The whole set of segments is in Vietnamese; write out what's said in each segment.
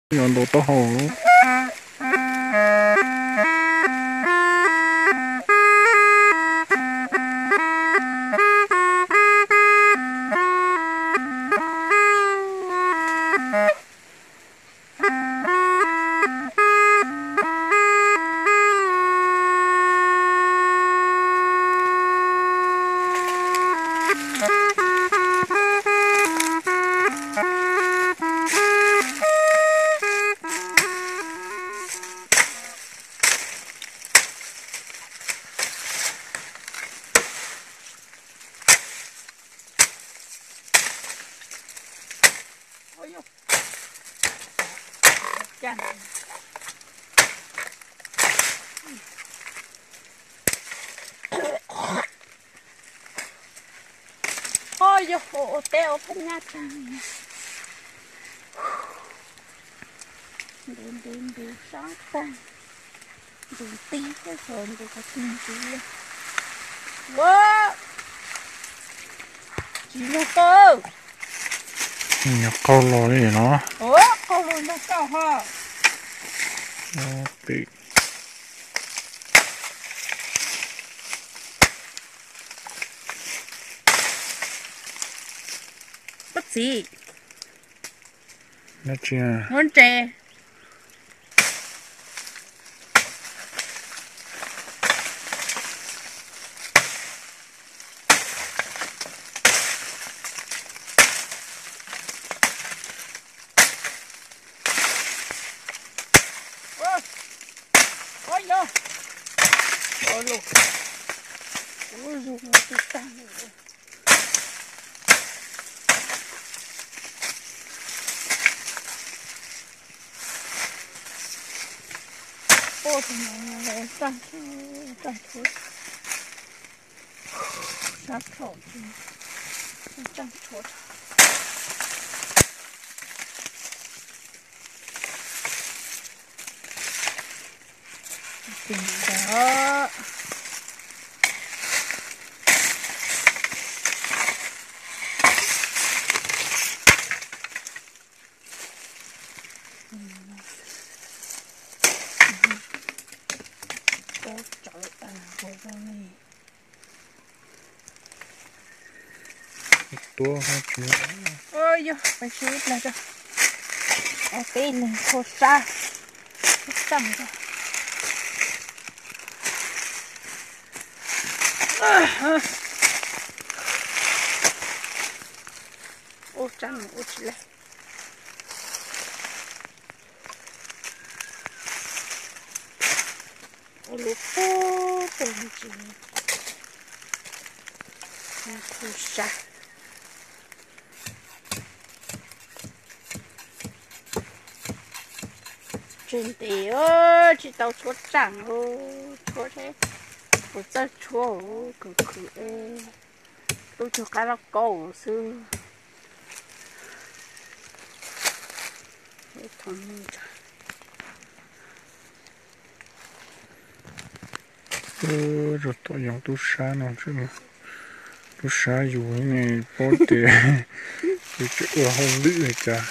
nhọn đồ to hồ luôn. Chà. Ôi dồi ôi, teo thân nhát Đừng sáng ta. Đừng tí cái rồi đừng có tin tí. Wow. Chị nó cơ. Nhập câu lò này nó. Ủa, câu lò nó cao hả? Nó bị. Bắt gì? Nó chưa. Ngon trẻ. Ôi dồi. Ôi lục. Ôi dồi, nó tự tăng rồi. Ôi thì nó tăng thôi. Sắp thổ chứ. Tăng thổ. Tình đó. Có trời hồ vào này. Tua hai chú. Ôi dồi, phải chú ít là cho. Ở cái này khô xa. Khô xăng rồi. Ô trăng ô chị lại. Ô lũ khô tồn chị. Khô xa. Trên tí ơi, chị tao chúa trăng ô. Chúa thế. Ô chân chúa ô, cực ê. Tôi cho cá lọc cổ xưa. Thế thằng mình trời. Rồi tôi dùng tu sa nào chứ mà. Tu sa dù cái này bó tìa. Thì chứ ở không đi rồi chà.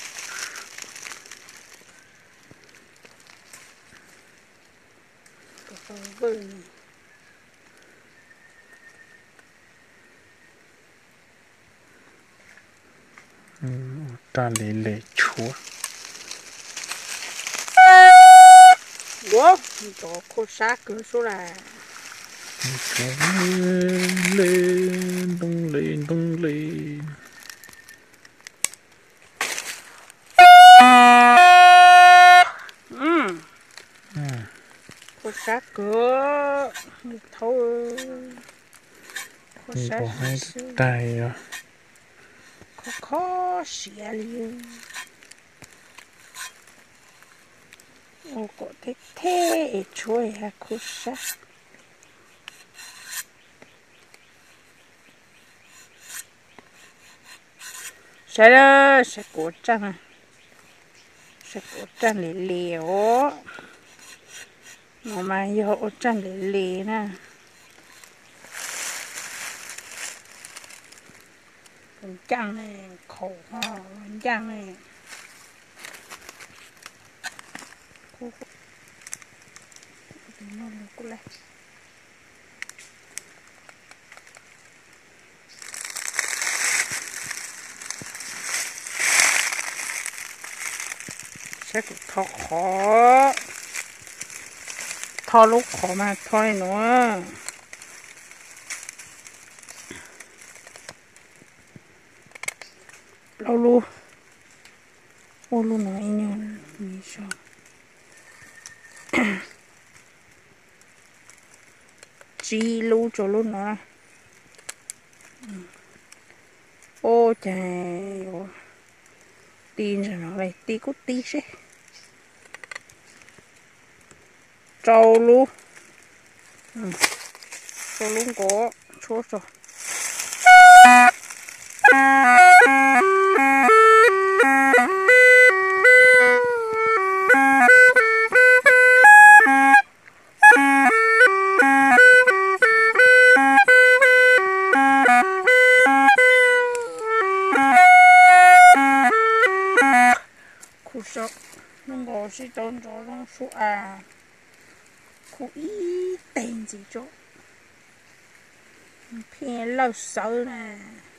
Vâng. Ta lệ chúa. Ủa, chỗ khô xa cửa số là Lên, tung lên. khô xa cửa thôi. Khô xa Có hai xưa. tay à. Khó xỉa liền. Ô, có thế chuối hả khô xa. Sẽ đó, sẽ cổ trăng à. Sẽ cổ trăng lì lì ố. Mà vô cổ trăng lì lì nè. Con trăng này khổ hả, con trăng này. cô nó là cô lại sẽ thọ khó thọ lúc khó mà thôi nữa lâu luôn ô luôn nói nhau như sao chi lưu cho luôn nữa ô trời tin rồi nó lại tí cút tí xí trâu luôn trâu luôn có chốt rồi khu sợ nó ngồi xí trốn cho nó phụ à khu ý tên gì chỗ phía lâu sợ nè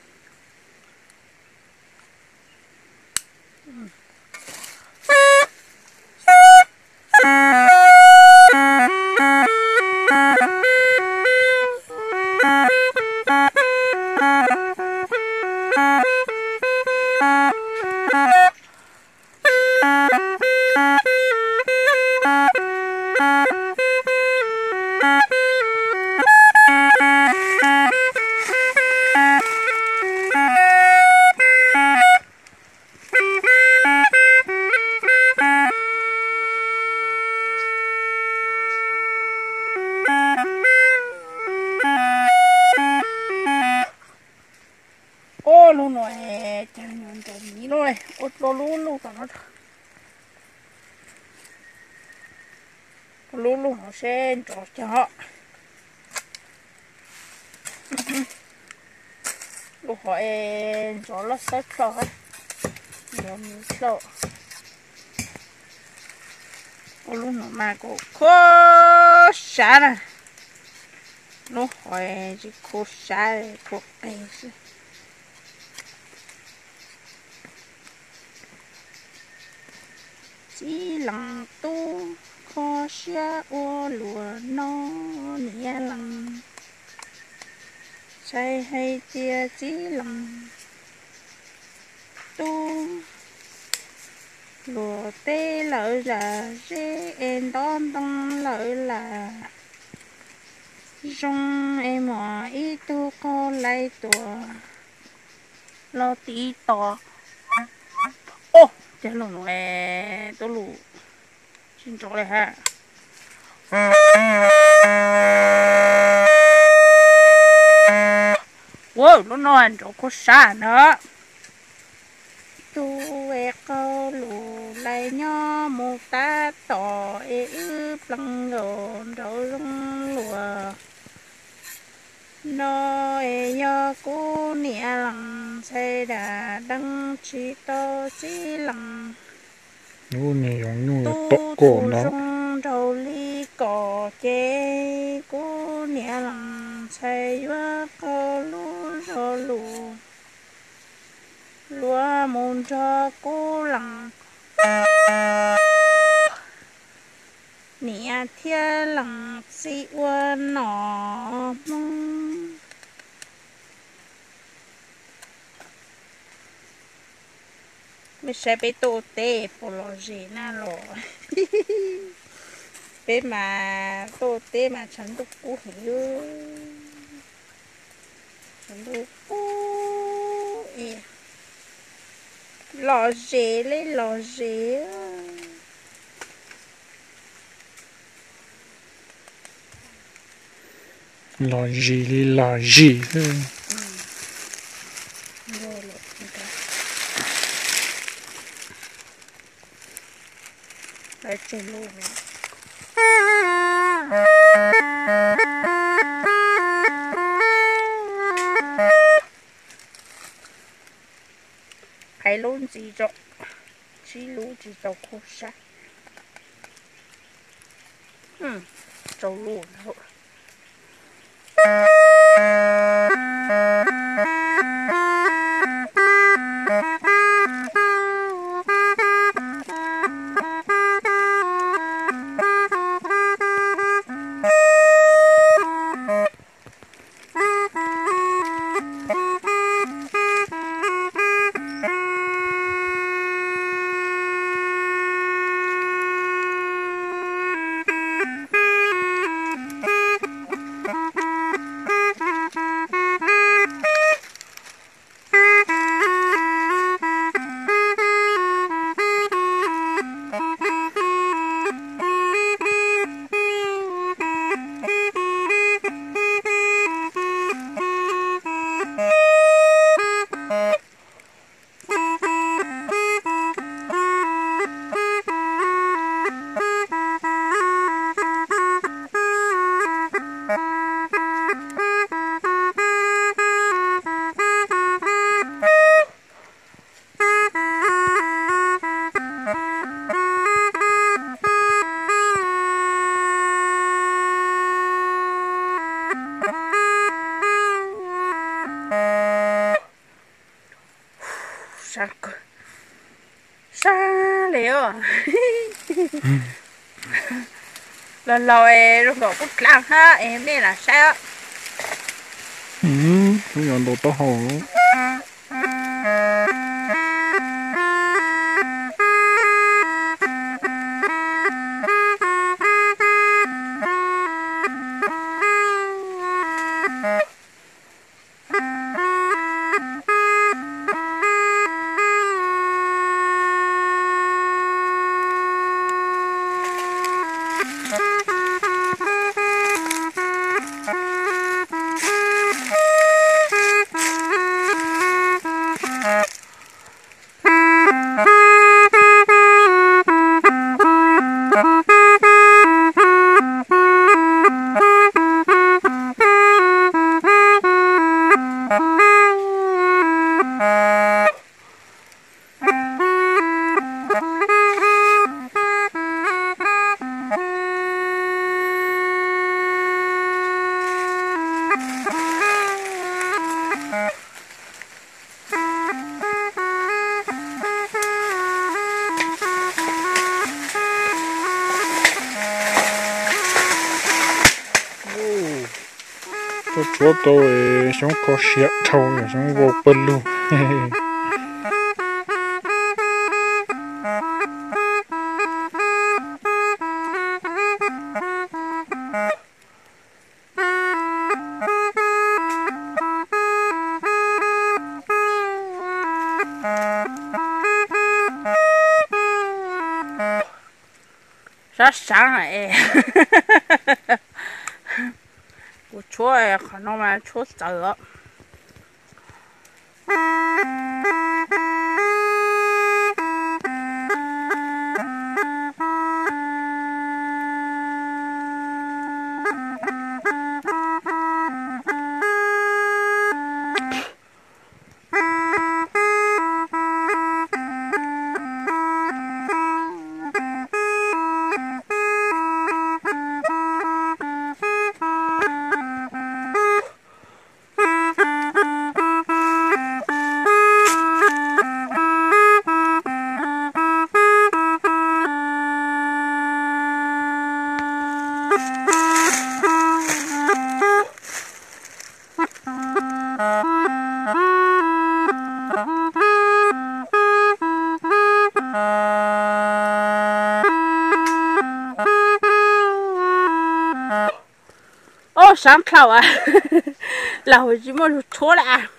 ô luôn rồi chẳng nhận trộm gì rồi ô tô luôn luôn cả nó luôn luôn họ sẽ trộm cho họ lúc họ trộm nó sẽ trộm rồi mình sợ ô luôn nó mà cô khó xả nè lúc họ chỉ khó xả cuộc ấy chỉ lòng tu khó xả ô lùa nó nhẹ lòng chạy hay tia chỉ lòng tu lùa tê lợi là dễ em đón đông lợi là rong em mò ít tu có lấy tùa lo tí to ô chết luôn rồi tôi lù xin chỗ này ha wow nó nói chỗ có xa nữa tu có lù lại nhó một ta tỏ ướp lăng gồn rồi lăng lùa nó nhớ cô nịa lăng xây đã đăng chỉ to chỉ lăng nô này giống như tóc tu cổ tu nó rong đầu ly cỏ chê cô nịa lăng xây quá cô lú rồi lù lúa môn cho cô lăng nịa thiên lăng sĩ quân nọ mong mình sẽ bị tổ tê phô lò gì na lò bé mà tổ tê mà chẳng được cú hiểu chẳng được cú lò dế lấy lò dế là gì thôi ở trên luôn phải luôn gì rồi chỉ luôn gì rồi khô sa 走路然后。xa liệu lần rồi lúc đầu cũng làm ha em biết là sao cái nhận đồ to hồ chúa tôi sống có sẹo trâu sống vô bẩn luôn rất sáng này của chúa ấy khả năng mà chúa sợ ô sáng khẩu à là hồi chỉ một chỗ là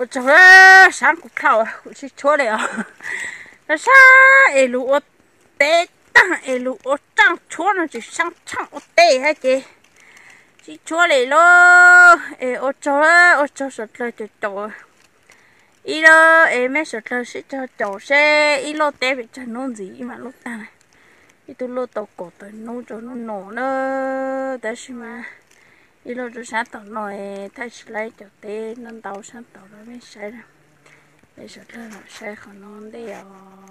chỗ đó sáng cũng khâu cũng chỉ chỗ này à nó sao ấy lũ ở tê tăng ấy lũ ở trăng chỗ nó chỉ sang trăng ở tê hay gì chỉ chỗ này lo ấy ở chỗ sọt lên chỗ ý lo em mấy sọt lên sẽ cho chỗ xe ý lo té bị cho nó gì mà lúc ta này ý tôi lo tàu cổ tới nó cho nó nổ nữa tại sao mà ý lo cho sáng tàu nói thay lấy cho té nó tàu sáng tàu đó mới sai ra bây giờ lên là sai khỏi nó đi à